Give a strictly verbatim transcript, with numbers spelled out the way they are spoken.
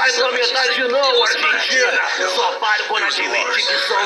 vai pra metade não, Argentina. Só pare quando admitir que sou